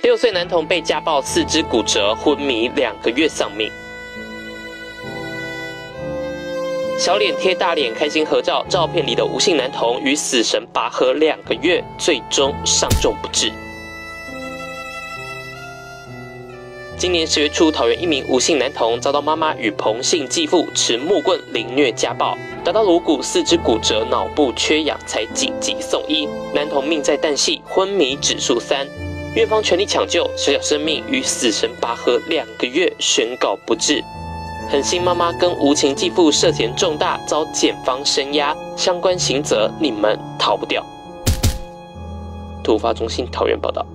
6岁男童被家暴，4肢骨折，昏迷2个月丧命。小脸贴大脸，开心合照，照片里的吴姓男童与死神拔河2个月，最终伤重不治。今年10月初，桃园一名吴姓男童遭到妈妈与彭姓继父持木棍凌虐家暴，打到颅骨，4肢骨折，脑部缺氧，才紧急送医。男童命在旦夕，昏迷指数3。院方全力抢救，小生命与死神拔河2个月，宣告不治。狠心妈妈跟无情继父涉嫌重大，遭检方声押，相关刑责你们逃不掉。突发中心桃园报道。